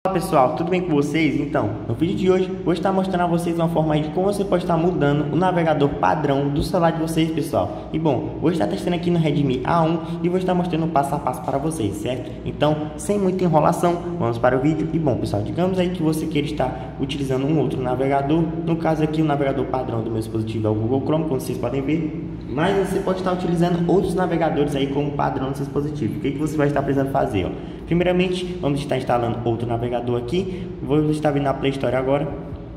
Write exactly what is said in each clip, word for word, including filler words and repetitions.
Olá pessoal, tudo bem com vocês? Então, no vídeo de hoje, vou estar mostrando a vocês uma forma aí de como você pode estar mudando o navegador padrão do celular de vocês, pessoal. E bom, vou estar testando aqui no Redmi A um e vou estar mostrando passo a passo para vocês, certo? Então, sem muita enrolação, vamos para o vídeo. E bom, pessoal, digamos aí que você queira estar utilizando um outro navegador. No caso aqui, o navegador padrão do meu dispositivo é o Google Chrome, como vocês podem ver. Mas você pode estar utilizando outros navegadores aí como padrão do seu dispositivo. O que, que você vai estar precisando fazer, ó? Primeiramente, vamos estar instalando outro navegador aqui. Vou estar vindo na Play Store agora.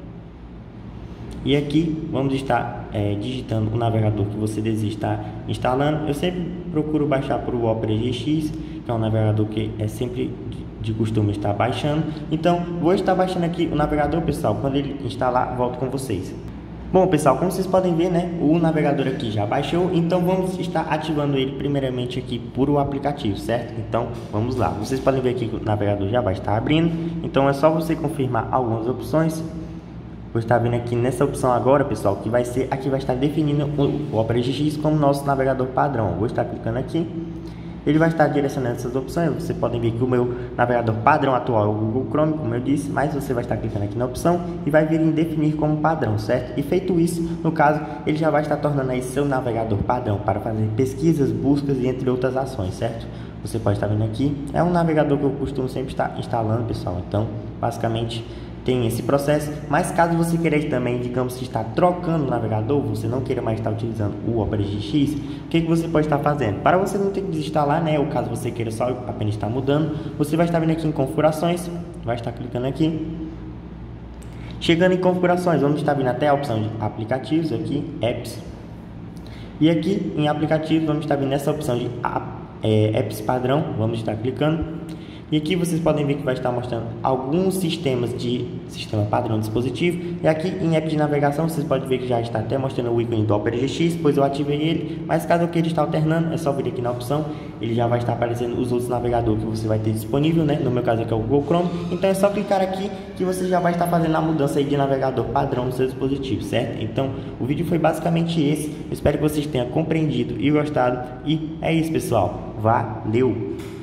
E aqui vamos estar é, digitando o navegador que você deseja estar instalando. Eu sempre procuro baixar por o Opera G X, que é um navegador que é sempre de costume estar baixando. Então, vou estar baixando aqui o navegador, pessoal. Quando ele instalar, volto com vocês. Bom, pessoal, como vocês podem ver, né, o navegador aqui já baixou, então vamos estar ativando ele primeiramente aqui por o aplicativo, certo? Então, vamos lá. Vocês podem ver aqui que o navegador já vai estar abrindo, então é só você confirmar algumas opções. Vou estar vindo aqui nessa opção agora, pessoal, que vai ser, aqui vai estar definindo o Opera G X como nosso navegador padrão. Vou estar clicando aqui. Ele vai estar direcionando essas opções. Vocês podem ver que o meu navegador padrão atual é o Google Chrome, como eu disse, mas você vai estar clicando aqui na opção e vai vir em definir como padrão, certo? E feito isso, no caso, ele já vai estar tornando aí seu navegador padrão para fazer pesquisas, buscas e entre outras ações, certo? Você pode estar vendo aqui, é um navegador que eu costumo sempre estar instalando, pessoal. Então, basicamente, tem esse processo, mas caso você queira também, digamos, estar trocando o navegador, você não queira mais estar utilizando o Opera G X, o que, que você pode estar fazendo? Para você não ter que desinstalar, né, ou caso você queira só apenas estar mudando, você vai estar vindo aqui em configurações, vai estar clicando aqui. Chegando em configurações, vamos estar vindo até a opção de aplicativos, aqui, apps. E aqui em aplicativos, vamos estar vindo nessa opção de é, apps padrão, vamos estar clicando. E aqui vocês podem ver que vai estar mostrando alguns sistemas de sistema padrão de dispositivo. E aqui em app de navegação vocês podem ver que já está até mostrando o ícone do Opera G X, pois eu ativei ele. Mas caso eu queira estar alternando, é só vir aqui na opção. Ele já vai estar aparecendo os outros navegadores que você vai ter disponível, né? No meu caso aqui é o Google Chrome. Então é só clicar aqui que você já vai estar fazendo a mudança aí de navegador padrão no seu dispositivo, certo? Então o vídeo foi basicamente esse. Eu espero que vocês tenham compreendido e gostado. E é isso, pessoal. Valeu!